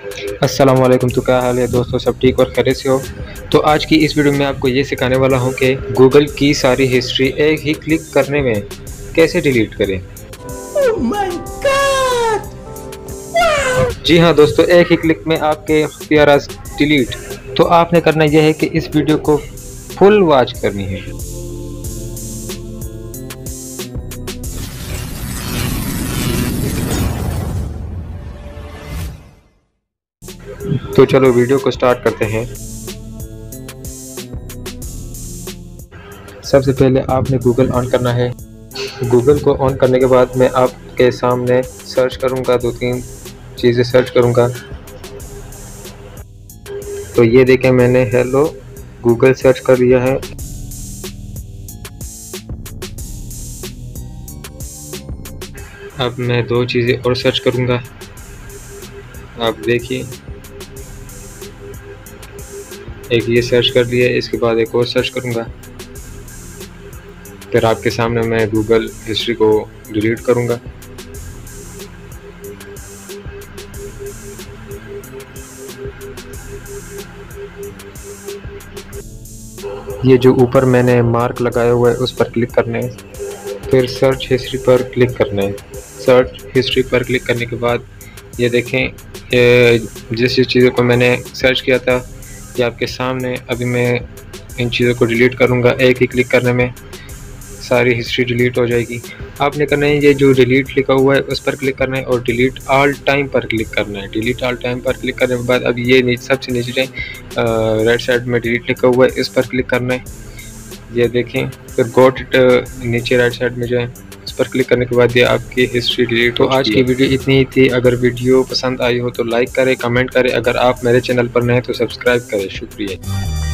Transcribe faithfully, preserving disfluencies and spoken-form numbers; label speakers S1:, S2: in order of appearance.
S1: अस्सलाम वालेकुम। तो क्या हाल है दोस्तों, सब ठीक और खैरियत से हो। तो आज की इस वीडियो में आपको ये सिखाने वाला हूँ कि गूगल की सारी हिस्ट्री एक ही क्लिक करने में कैसे डिलीट करें।
S2: Oh my God! Wow!
S1: जी हाँ दोस्तों, एक ही क्लिक में आपके इख्तियारात डिलीट। तो आपने करना यह है कि इस वीडियो को फुल वॉच करनी है। तो चलो वीडियो को स्टार्ट करते हैं। सबसे पहले आपने गूगल ऑन करना है। गूगल को ऑन करने के बाद मैं आपके सामने सर्च करूंगा, दो तीन चीज़ें सर्च करूंगा। तो ये देखें, मैंने हेलो गूगल सर्च कर लिया है। अब मैं दो चीज़ें और सर्च करूंगा। आप देखिए, एक ये सर्च कर लिया, इसके बाद एक और सर्च करूंगा। फिर आपके सामने मैं गूगल हिस्ट्री को डिलीट करूंगा। ये जो ऊपर मैंने मार्क लगाया हुआ है उस पर क्लिक करना है, फिर सर्च हिस्ट्री पर क्लिक करना है। सर्च हिस्ट्री पर क्लिक करने के बाद ये देखें, ये जिस जिस चीज़ों को मैंने सर्च किया था ये आपके सामने। अभी मैं इन चीज़ों को डिलीट करूंगा। एक ही क्लिक करने में सारी हिस्ट्री डिलीट हो जाएगी। आपने करना है, ये जो डिलीट लिखा हुआ है उस पर क्लिक करना है और डिलीट ऑल टाइम पर क्लिक करना है। डिलीट ऑल टाइम पर क्लिक करने के बाद अब ये नीचे सबसे नीचे राइट साइड में डिलीट लिखा हुआ है, इस पर क्लिक करना है। ये देखें, फिर गोट इट नीचे राइट साइड में जो है इस पर क्लिक करने के बाद ये आपकी हिस्ट्री डिलीट। तो आज की वीडियो इतनी ही थी। अगर वीडियो पसंद आई हो तो लाइक करें, कमेंट करें। अगर आप मेरे चैनल पर नए तो सब्सक्राइब करें। शुक्रिया।